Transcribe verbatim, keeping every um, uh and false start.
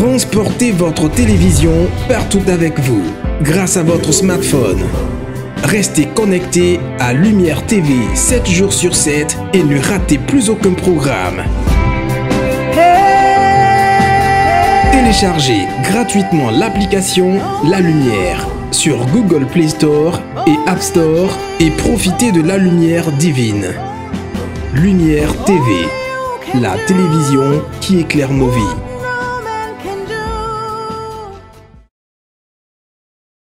Transportez votre télévision partout avec vous, grâce à votre smartphone. Restez connecté à Lumière T V sept jours sur sept et ne ratez plus aucun programme. Téléchargez gratuitement l'application La Lumière sur Google Play Store et App Store et profitez de la lumière divine. Lumière T V, la télévision qui éclaire nos vies.